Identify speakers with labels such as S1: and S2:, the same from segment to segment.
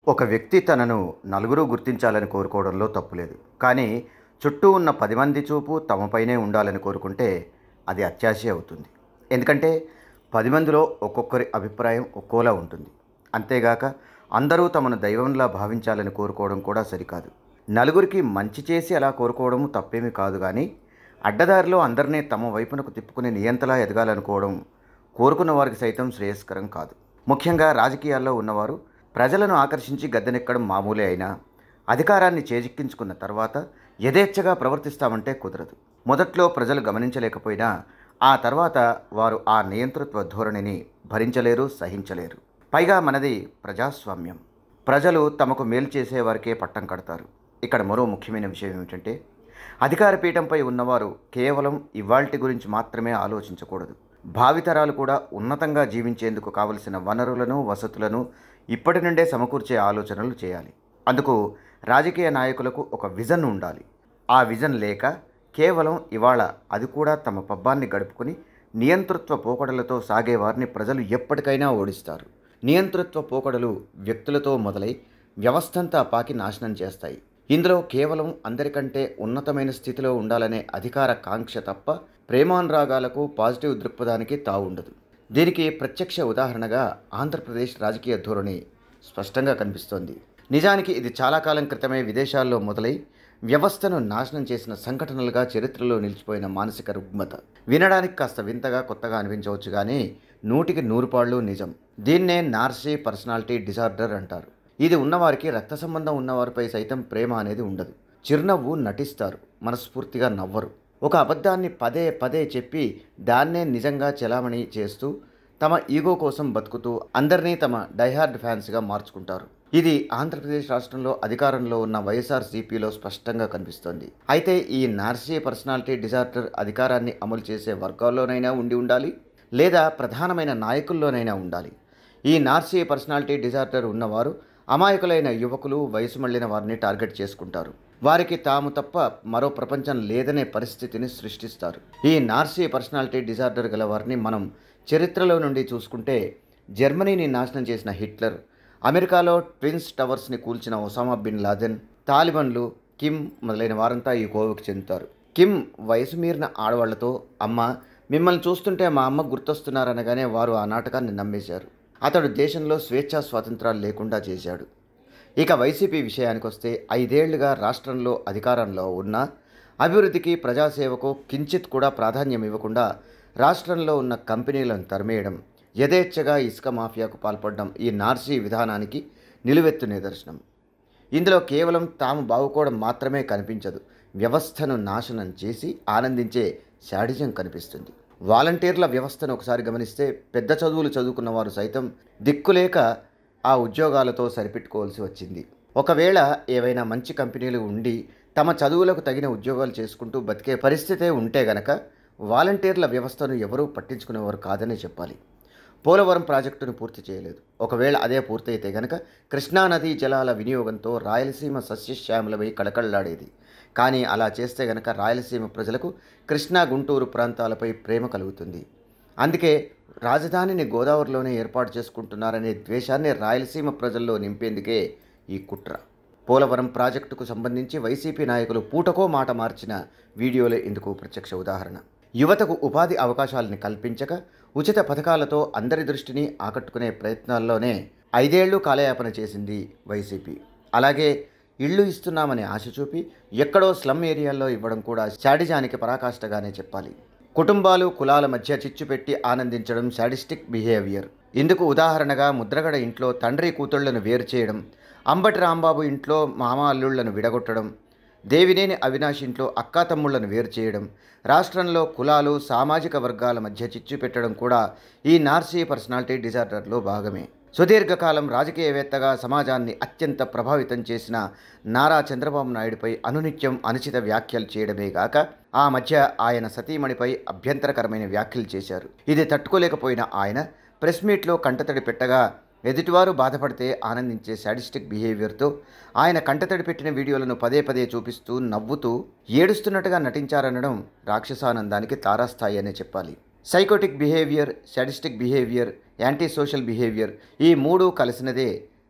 S1: ఒక వ్యక్తి తనను నలుగురు గుర్తించాలని కోరుకోవడంలో తప్పులేదు. కానీ చుట్టూ ఉన్న 10 మంది చూపు తమపైనే ఉండాలని కోరుకుంటే అది అత్యాశే అవుతుంది. ఎందుకంటే 10 మందిలో ఒక్కొక్కరి అభిప్రాయం ఒక్కోలా ఉంటుంది. అంతేగాక అందరూ తమను దైవంలా భావించాలని కోరుకోవడం కూడా సరికాదు. నలుగురికి మంచి చేసి అలా కోరుకోవడం తప్పేమీ కాదు కానీ అడ్డదారిలో అందరినీ తమ వైపునకు తిప్పుకుని నియంతలా ఎదగాలనుకోవడం కోరుకున్న వారికి సైతం శ్రేయస్కరం కాదు. ముఖ్యంగా రాజకీయాల్లో ఉన్నవారు ప్రజలను ఆకర్షించి గద్దెనెక్కడం మామూలే అయినా అధికారాన్ని చేజిక్కించుకున్న తర్వాత యథేచ్ఛగా ప్రవర్తిస్తామంటే కుదరదు. మొదట్లో ప్రజలు గమనించలేకపోయినా ఆ తర్వాత వారు ఆ నియంతృత్వ ధోరణిని భరించలేరు, సహించలేరు. పైగా మనది ప్రజాస్వామ్యం. ప్రజలు తమకు మేలు చేసేవారికే పట్టం కడతారు. ఇక్కడ మరో ముఖ్యమైన విషయం ఏమిటంటే అధికార పీఠంపై ఉన్నవారు కేవలం ఇవాల్టి గురించి మాత్రమే ఆలోచించకూడదు. భావితరాలు కూడా ఉన్నతంగా జీవించేందుకు కావలసిన వనరులను, వసతులను ఇప్పటి నుండే సమకూర్చే ఆలోచనలు చేయాలి. అందుకు రాజకీయ నాయకులకు ఒక విజన్ ఉండాలి. ఆ విజన్ లేక కేవలం ఇవాళ అది కూడా తమ పబ్బాన్ని గడుపుకుని నియంతృత్వ పోకడలతో సాగేవారిని ప్రజలు ఎప్పటికైనా ఓడిస్తారు. నియంతృత్వ పోకడలు వ్యక్తులతో మొదలై వ్యవస్థంతా పాకి నాశనం చేస్తాయి. ఇందులో కేవలం అందరికంటే ఉన్నతమైన స్థితిలో ఉండాలనే అధికార కాంక్ష తప్ప ప్రేమానురాగాలకు, పాజిటివ్ దృక్పథానికి తావుండదు. దీనికి ప్రత్యక్ష ఉదాహరణగా ఆంధ్రప్రదేశ్ రాజకీయ ధోరణి స్పష్టంగా కనిపిస్తోంది. నిజానికి ఇది చాలా కాలం క్రితమే విదేశాల్లో మొదలై వ్యవస్థను నాశనం చేసిన సంఘటనలుగా చరిత్రలో నిలిచిపోయిన మానసిక రుగ్మత. వినడానికి కాస్త వింతగా, కొత్తగా అనిపించవచ్చు కానీ 100కి 100 పాళ్ళు నిజం. దీన్నే నార్సీ పర్సనాలిటీ డిజార్డర్ అంటారు. ఇది ఉన్నవారికి రక్త సంబంధం ఉన్నవారిపై సైతం ప్రేమ అనేది ఉండదు. చిరునవ్వు నటిస్తారు, మనస్ఫూర్తిగా నవ్వరు. ఒక అబద్ధాన్ని పదే పదే చెప్పి దాన్నే నిజంగా చెలామణి చేస్తూ తమ ఈగో కోసం బతుకుతూ అందరినీ తమ డైహార్డ్ ఫ్యాన్స్గా మార్చుకుంటారు. ఇది ఆంధ్రప్రదేశ్ రాష్ట్రంలో అధికారంలో ఉన్న వైఎస్ఆర్సీపీలో స్పష్టంగా కనిపిస్తోంది. అయితే ఈ నార్సీ పర్సనాలిటీ డిజార్డర్ అధికారాన్ని అమలు చేసే వర్గాల్లోనైనా ఉండాలి, లేదా ప్రధానమైన నాయకుల్లోనైనా ఉండాలి. ఈ నార్సీ పర్సనాలిటీ డిజార్డర్ ఉన్నవారు అమాయకులైన యువకులు, వయసు మళ్లిన వారిని టార్గెట్ చేసుకుంటారు. వారికి తాము తప్ప మరో ప్రపంచం లేదనే పరిస్థితిని సృష్టిస్తారు. ఈ నార్సీ పర్సనాలిటీ డిజార్డర్ గల వారిని మనం చరిత్రలో నుండి చూసుకుంటే జర్మనీని నాశనం చేసిన హిట్లర్, అమెరికాలో ట్విన్స్ టవర్స్ని కూల్చిన ఒసామా బిన్ లాదెన్, తాలిబన్లు, కిమ్ మొదలైన వారంతా ఈ కోవకు చెందుతారు. కిమ్ వయసు మీరిన ఆడవాళ్లతో అమ్మ మిమ్మల్ని చూస్తుంటే మా అమ్మ గుర్తొస్తున్నారనగానే వారు ఆ నాటకాన్ని నమ్మేశారు. అతడు దేశంలో స్వేచ్ఛా స్వాతంత్రాలు లేకుండా చేశాడు. ఇక వైసీపీ విషయానికి వస్తే 5 ఏళ్లుగా రాష్ట్రంలో అధికారంలో ఉన్న అభివృద్ధికి, ప్రజాసేవకు కించిత్ కూడా ప్రాధాన్యం ఇవ్వకుండా రాష్ట్రంలో ఉన్న కంపెనీలను తరిమేయడం, యథేచ్ఛగా ఇసుక మాఫియాకు పాల్పడడం ఈ నార్సీ విధానానికి నిలువెత్తు నిదర్శనం. ఇందులో కేవలం తాము బాగుకోవడం మాత్రమే కనిపించదు, వ్యవస్థను నాశనం చేసి ఆనందించే శాడిజం కనిపిస్తుంది. వాలంటీర్ల వ్యవస్థను ఒకసారి గమనిస్తే పెద్ద చదువులు చదువుకున్న వారు సైతం దిక్కులేక ఆ ఉద్యోగాలతో సరిపెట్టుకోవాల్సి వచ్చింది. ఒకవేళ ఏవైనా మంచి కంపెనీలు ఉండి తమ చదువులకు తగిన ఉద్యోగాలు చేసుకుంటూ బతికే పరిస్థితే ఉంటే గనక వాలంటీర్ల వ్యవస్థను ఎవరూ పట్టించుకునేవారు కాదనే చెప్పాలి. పోలవరం ప్రాజెక్టును పూర్తి చేయలేదు. ఒకవేళ అదే పూర్తయితే గనక కృష్ణానదీ జలాల వినియోగంతో రాయలసీమ సస్యశ్యామలమై కళకళలాడేది. కానీ అలా చేస్తే గనక రాయలసీమ ప్రజలకు కృష్ణా, గుంటూరు ప్రాంతాలపై ప్రేమ కలుగుతుంది. అందుకే రాజధానిని గోదావరిలోనే ఏర్పాటు చేసుకుంటున్నారనే ద్వేషాన్ని రాయలసీమ ప్రజల్లో నింపేందుకే ఈ కుట్ర. పోలవరం ప్రాజెక్టుకు సంబంధించి వైసీపీ నాయకులు పూటకో మాట మార్చిన వీడియోలే ఇందుకు ప్రత్యక్ష ఉదాహరణ. యువతకు ఉపాధి అవకాశాలను కల్పించక ఉచిత పథకాలతో అందరి దృష్టిని ఆకట్టుకునే ప్రయత్నాల్లోనే 5 ఏళ్లు కాలయాపన చేసింది వైసీపీ. అలాగే ఇళ్లు ఇస్తున్నామని ఆశ చూపి ఎక్కడో స్లమ్ ఏరియాల్లో ఇవ్వడం కూడా శాడిజానికి పరాకాష్ఠగానే చెప్పాలి. కుటుంబాలు, కులాల మధ్య చిచ్చు పెట్టి ఆనందించడం శాడిస్టిక్ బిహేవియర్. ఇందుకు ఉదాహరణగా ముద్రగడ ఇంట్లో తండ్రి కూతుళ్లను వేరు చేయడం, అంబటి రాంబాబు ఇంట్లో మామ అల్లుళ్లను విడగొట్టడం, దేవినేని అవినాష్ ఇంట్లో అక్కా తమ్ముళ్లను వేరు చేయడం, రాష్ట్రంలో కులాలు, సామాజిక వర్గాల మధ్య చిచ్చు పెట్టడం కూడా ఈ నార్సీ పర్సనాలిటీ డిజార్డర్లో భాగమే. సుదీర్ఘకాలం రాజకీయవేత్తగా సమాజాన్ని అత్యంత ప్రభావితం చేసిన నారా చంద్రబాబు నాయుడుపై అనునిత్యం అనుచిత వ్యాఖ్యలు చేయడమే గాక ఆ మధ్య ఆయన సతీమణిపై అభ్యంతరకరమైన వ్యాఖ్యలు చేశారు. ఇది తట్టుకోలేకపోయిన ఆయన ప్రెస్ మీట్లో కంటతడి పెట్టగా ఎదుటివారు బాధపడితే ఆనందించే శాడిస్టిక్ బిహేవియర్తో ఆయన కంటతడి పెట్టిన వీడియోలను పదే పదే చూపిస్తూ నవ్వుతూ ఏడుస్తున్నట్టుగా నటించారనడం రాక్షసానందానికి తారాస్థాయి అనే చెప్పాలి. Psychotic behaviour, sadistic behaviour, anti social behaviour ఈ మూడు కలిసినదే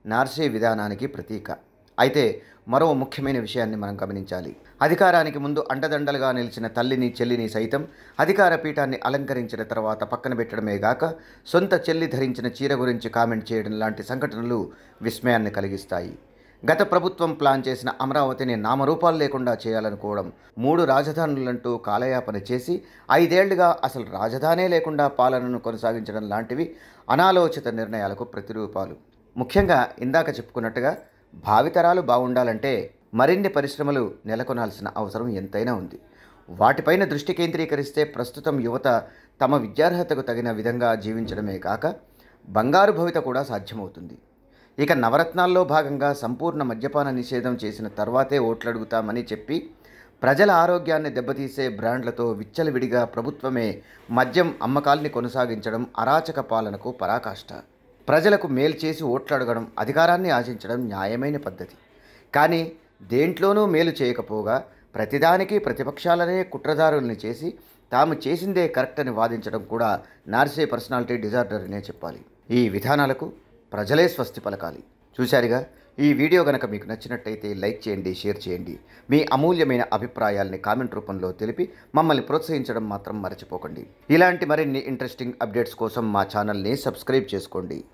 S1: నార్సే విధానానికి ప్రతీక. అయితే మరో ముఖ్యమైన విషయాన్ని మనం గమనించాలి. అధికారానికి ముందు అండదండలుగా నిలిచిన తల్లిని చెల్లిని సైతం అధికార పీఠాన్ని అలంకరించిన తర్వాత పక్కన పెట్టడమే గాక సొంత చెల్లి ధరించిన చీర గురించి కామెంట్ చేయడం లాంటి సంఘటనలు విస్మయాన్ని కలిగిస్తాయి. గత ప్రభుత్వం ప్లాన్ చేసిన అమరావతిని నామరూపాలు లేకుండా చేయాలనుకోవడం, 3 రాజధానులంటూ కాలయాపన చేసి 5 ఏళ్లుగా అసలు రాజధానే లేకుండా పాలనను కొనసాగించడం లాంటివి అనాలోచిత నిర్ణయాలకు ప్రతిరూపాలు. ముఖ్యంగా ఇందాక చెప్పుకున్నట్టుగా భావితరాలు బాగుండాలంటే మరిన్ని పరిశ్రమలు నెలకొనాల్సిన అవసరం ఎంతైనా ఉంది. వాటిపైన దృష్టి కేంద్రీకరిస్తే ప్రస్తుతం యువత తమ విద్యార్హతకు తగిన విధంగా జీవించడమే కాక బంగారు భవిత కూడా సాధ్యమవుతుంది. ఇక నవరత్నాల్లో భాగంగా సంపూర్ణ మద్యపాన నిషేధం చేసిన తర్వాతే ఓట్లడుగుతామని చెప్పి ప్రజల ఆరోగ్యాన్ని దెబ్బతీసే బ్రాండ్లతో విచ్చలవిడిగా ప్రభుత్వమే మద్యం అమ్మకాల్ని కొనసాగించడం అరాచక పాలనకు పరాకాష్ట. ప్రజలకు మేలు చేసి ఓట్లడగడం, అధికారాన్ని ఆశించడం న్యాయమైన పద్ధతి. కానీ దేంట్లోనూ మేలు చేయకపోగా ప్రతిదానికి ప్రతిపక్షాలనే కుట్రదారుల్ని చేసి తాము చేసిందే కరెక్ట్ అని వాదించడం కూడా నార్సే పర్సనాలిటీ డిజార్డర్ అనే చెప్పాలి. ఈ విధానాలకు ప్రజలే స్వస్తి పలకాలి. చూశారుగా, ఈ వీడియో గనక మీకు నచ్చినట్టయితే లైక్ చేయండి, షేర్ చేయండి. మీ అమూల్యమైన అభిప్రాయాల్ని కామెంట్ రూపంలో తెలిపి మమ్మల్ని ప్రోత్సహించడం మాత్రం మర్చిపోకండి. ఇలాంటి మరిన్ని ఇంట్రెస్టింగ్ అప్డేట్స్ కోసం మా ఛానల్ని సబ్స్క్రైబ్ చేసుకోండి.